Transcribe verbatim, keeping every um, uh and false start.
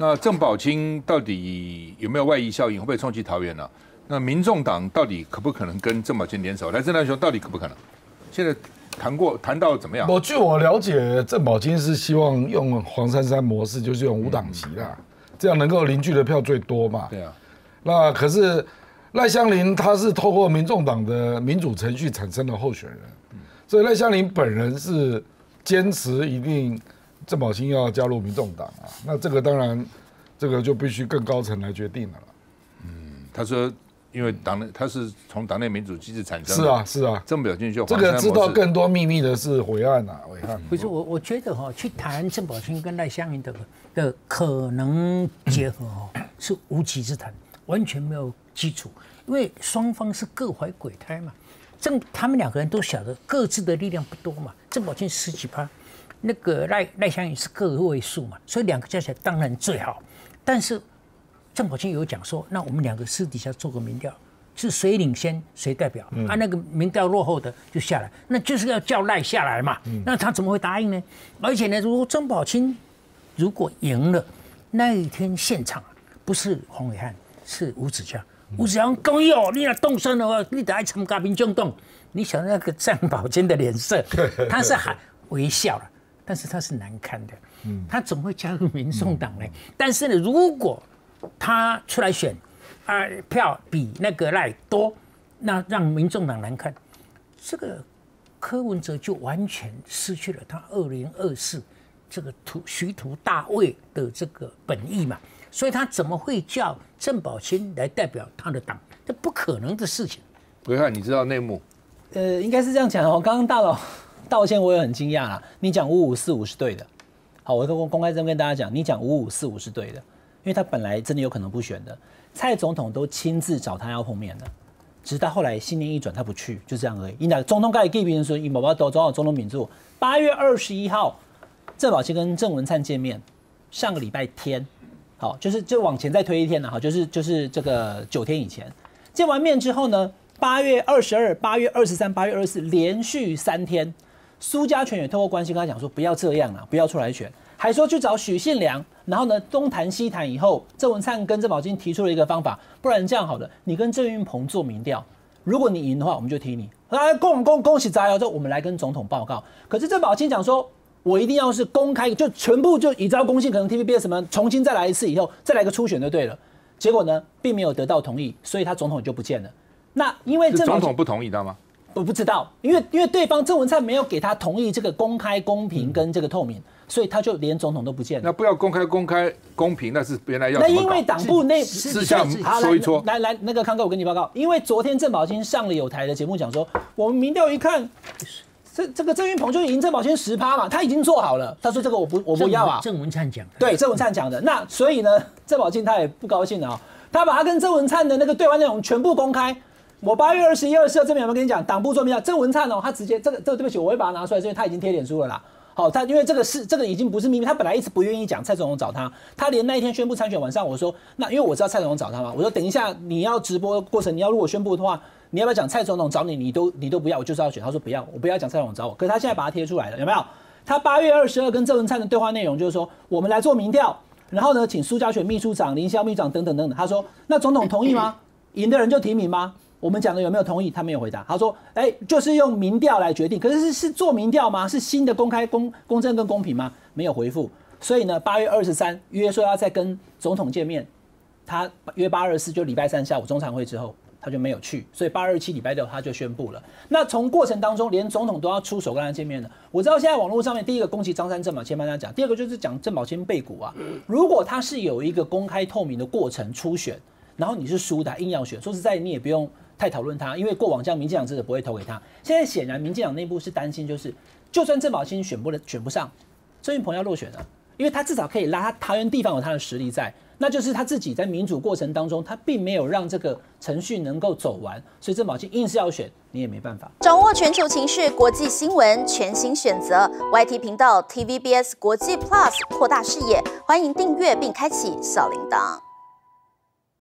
那郑宝清到底有没有外溢效应，会不会冲击桃园呢、啊？那民众党到底可不可能跟郑宝清联手？来，郑大雄到底可不可能？现在谈过谈到怎么样？ 我据我了解，郑宝清是希望用黄珊珊模式，就是用无党籍啦，嗯、这样能够凝聚的票最多嘛。 对啊。 那可是赖香伶他是透过民众党的民主程序产生的候选人，嗯、所以赖香伶本人是坚持一定郑宝清要加入民众党啊。那这个当然，这个就必须更高层来决定了。 嗯，他说。因为党内他是从党内民主机制产生的， 是啊是啊， 郑宝清就这个知道更多秘密的是伟汉啊，伟汉。 不是我，我觉得哈、哦，去谈郑宝清跟赖香伶的的可能结合哦，是无稽之谈，完全没有基础，因为双方是各怀鬼胎嘛。郑他们两个人都晓得各自的力量不多嘛，郑宝清十几趴，那个赖赖香伶是个位数嘛，所以两个加起来当然最好，但是。郑宝清有讲说，那我们两个私底下做个民调，是谁领先谁代表，嗯、啊，那个民调落后的就下来，那就是要叫赖下来嘛。嗯、那他怎么会答应呢？而且呢，如果郑宝清如果赢了，那一天现场不是黄伟汉，是吴子嘉。嗯、吴子嘉讲哟，你若动身的话，你得爱参加民众党。你想那个郑宝清的脸色，他是还微笑了，但是他是难看的。嗯、他怎么会加入民众党呢？嗯、但是呢，如果他出来选，啊、呃，票比那个赖多，那让民众党难看，这个柯文哲就完全失去了他二零二四这个图徐图大位的这个本意嘛，所以他怎么会叫郑宝清来代表他的党？这不可能的事情。 伟汉，你知道内幕？ 呃，应该是这样讲哦。刚刚大佬道歉，我也很惊讶啦。你讲五五四五是对的，好，我公公开这么跟大家讲，你讲五五四五是对的。因为他本来真的有可能不选的，蔡总统都亲自找他要碰面的，直到后来信念一转，他不去，就这样而已。因为总统盖给别人说，以宝宝都找总统民主。八月二十一号，郑宝清跟郑文灿见面，上个礼拜天，好，就是就往前再推一天了哈，就是就是这个九天以前见完面之后呢，八月二十二、八月二十三、八月二十四连续三天，苏家全也透过关系跟他讲说，不要这样了，不要出来选。还说去找许信良，然后呢，东谈西谈以后，郑文灿跟郑宝清提出了一个方法，不然这样好了，你跟郑运鹏做民调，如果你赢的话，我们就提你。啊，恭恭恭喜加油！之后我们来跟总统报告。可是郑宝清讲说，我一定要是公开，就全部就以招公信，可能 T V B S 什么重新再来一次以后，再来个初选就对了。结果呢，并没有得到同意，所以他总统就不见了。那因为郑总统不同意，知道吗？ 我不知道，因为因为对方郑文灿没有给他同意这个公开、公平跟这个透明。嗯，所以他就连总统都不见了。 那不要公开、公开、公平，那是原来要那因为党部内私下说一说。 来来，那个康哥，我跟你报告，因为昨天郑宝清上了有台的节目，讲说我们民调一看，这这个郑运鹏就赢郑宝清十趴嘛，他已经做好了。他说这个我不我不要啊。 郑文灿讲的。 对，郑文灿讲的。那所以呢，郑宝清他也不高兴了啊、喔，他把他跟郑文灿的那个对话内容全部公开。我八月二十一、二十二这边有没有跟你讲？党部做民调，郑文灿哦，他直接这个这个对不起，我会把它拿出来，因为他已经贴脸书了啦。好，他因为这个是这个已经不是秘密，他本来一直不愿意讲蔡总统找他，他连那一天宣布参选晚上，我说那因为我知道蔡总统找他嘛，我说等一下你要直播过程，你要如果宣布的话，你要不要讲蔡总统找你，你都你都不要，我就是要选。他说不要，我不要讲蔡总统找我。可是他现在把它贴出来了，有没有？他八月二十二跟郑文灿的对话内容就是说，我们来做民调，然后呢，请苏家全秘书长、林萧秘书长等等等等。他说那总统同意吗？赢的人就提名吗？我们讲的有没有同意？他没有回答。他说：“哎、欸，就是用民调来决定。可是是是做民调吗？是新的公开、公公正跟公平吗？没有回复。所以呢，八月二十三约说要再跟总统见面，他约八二四就礼拜三下午中常会之后，他就没有去。所以八二七礼拜六他就宣布了。那从过程当中，连总统都要出手跟他见面了。我知道现在网络上面第一个攻击张三正嘛，先帮他讲；第二个就是讲郑宝清背骨啊。如果他是有一个公开透明的过程初选，然后你是输的，硬要选，说实在你也不用太讨论他，因为过往这样民进党真的不会投给他。现在显然民进党内部是担心，就是就算郑宝清选不了选不上，郑运鹏要落选了，因为他至少可以拉他桃园地方有他的实力在，那就是他自己在民主过程当中，他并没有让这个程序能够走完，所以郑宝清硬是要选，你也没办法。 掌握全球情势、国际新闻，全新选择 Y T 频道 T V B S 国际 Plus， 扩大视野，欢迎订阅并开启小铃铛。